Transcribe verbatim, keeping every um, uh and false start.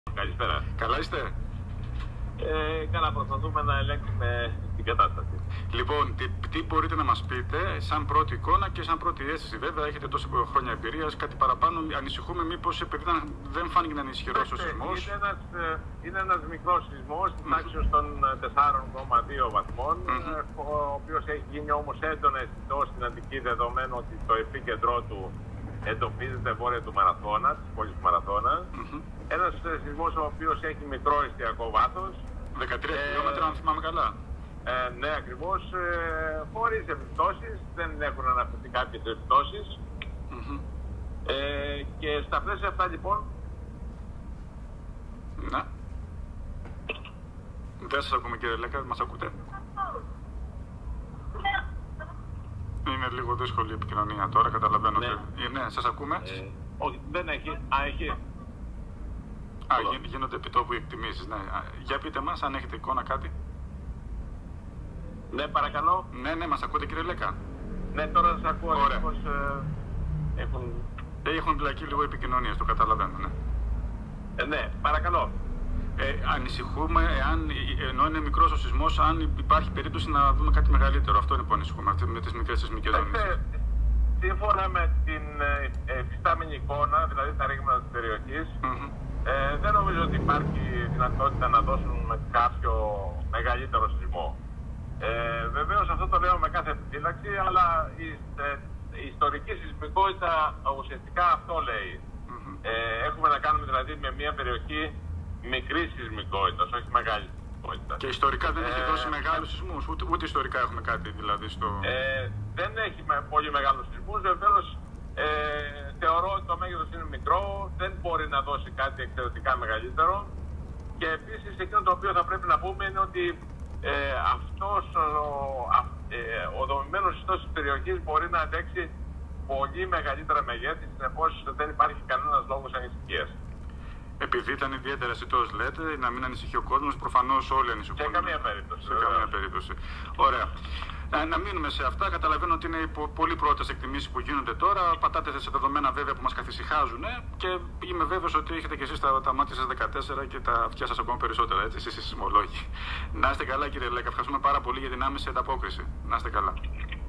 Καλησπέρα. Καλά είστε? Ε, καλά, προσπαθούμε να ελέγξουμε την κατάσταση. Λοιπόν, τι, τι μπορείτε να μας πείτε σαν πρώτη εικόνα και σαν πρώτη αίσθηση? Βέβαια, έχετε τόσα χρόνια εμπειρίας, κάτι παραπάνω. Ανησυχούμε μήπως επειδή δεν φάνηκε να είναι ισχυρός ο σεισμός. Είναι ένας, είναι ένας μικρός σεισμός της τάξης των τεσσάρων κόμμα δύο βαθμών, mm-hmm. ο οποίος έχει γίνει όμως έντονα αισθητός στην Αττική, δεδομένου ότι το επίκεντρό του εντοπίζεται βόρεια του Μαραθώνα, της πόλης του Μαραθώνα. Mm-hmm. Ένας σεισμός ο οποίος έχει μικρό εστιακό βάθος. δεκατρία χιλιόμετρα, αν θυμάμαι καλά. Ε, ναι, ακριβώς, ε, χωρίς επιπτώσεις, δεν έχουν αναφερθεί κάποιες επιπτώσεις. Mm-hmm. Ε, και στα πλαίσια αυτά λοιπόν... Ναι. Δεν σας ακούμε κύριε Λέκα, μας ακούτε? Είναι λίγο δύσκολη η επικοινωνία τώρα, καταλαβαίνω. Ναι, ότι... ναι σας ακούμε. Ε, όχι, δεν έχει. Α, έχει. Α, γι, γίνονται επιτόπου οι εκτιμήσεις, ναι. Για πείτε μας αν έχετε εικόνα κάτι. Ναι, παρακαλώ. Ναι, ναι, μας ακούτε κύριε Λέκα? Ναι, τώρα σας ακούω. Ωραία. Πώς, ε, έχουν... Έχουν μπλακεί λίγο επικοινωνίες, το καταλαβαίνω, ναι. Ε, ναι, παρακαλώ. Ε, ανησυχούμε, εάν, ενώ είναι μικρός ο σεισμός, αν υπάρχει περίπτωση να δούμε κάτι μεγαλύτερο. Αυτό είναι που ανησυχούμε, με τις μικρές σεισμικές ζώνες. Σύμφωνα με την εφιστάμενη εικόνα, δηλαδή τα ρήγματα της περιοχής, mm-hmm. ε, δεν νομίζω ότι υπάρχει δυνατότητα να δώσουν κάποιο μεγαλύτερο σεισμό. Ε, βεβαίως αυτό το λέω με κάθε επιφύλαξη, αλλά η, ε, η ιστορική σεισμικότητα ουσιαστικά αυτό λέει. Mm-hmm. Ε, έχουμε να κάνουμε δηλαδή με μια περιοχή μικρής σεισμικότητας, όχι μεγάλη σεισμικότητα. Και ιστορικά δεν ε, έχει δώσει μεγάλους σεισμούς, ούτε, ούτε ιστορικά έχουμε κάτι δηλαδή στο... Ε, δεν έχει με, πολύ μεγάλους σεισμούς, βεβαίως ε, θεωρώ ότι το μέγεθος είναι μικρό, δεν μπορεί να δώσει κάτι εξαιρετικά μεγαλύτερο. Και επίσης εκείνο το οποίο θα πρέπει να πούμε είναι ότι ε, αυτός ο, ε, ο δομημένος ιστός της περιοχής μπορεί να αντέξει πολύ μεγαλύτερα μεγέθη, συνεπώς δεν υπάρχει κανένας λόγος ανησυχίας. Επειδή ήταν ιδιαίτερα αισθητός, λέτε, να μην ανησυχεί ο κόσμος, προφανώς όλοι ανησυχούν. Σε καμία περίπτωση. Σε καμία περίπτωση. Ωραία. Να, να μείνουμε σε αυτά. Καταλαβαίνω ότι είναι πολύ πρώτες εκτιμήσεις που γίνονται τώρα. Πατάτε σε δεδομένα βέβαια που μας καθησυχάζουν και είμαι βέβαιος ότι έχετε και εσείς τα, τα μάτια σας δεκατέσσερα και τα αυτιά σας ακόμα περισσότερα, έτσι, εσείς οι σεισμολόγοι. Να είστε καλά κύριε Λέκα. Ευχαριστούμε πάρα πολύ για την άμεση ανταπόκριση. Να είστε καλά.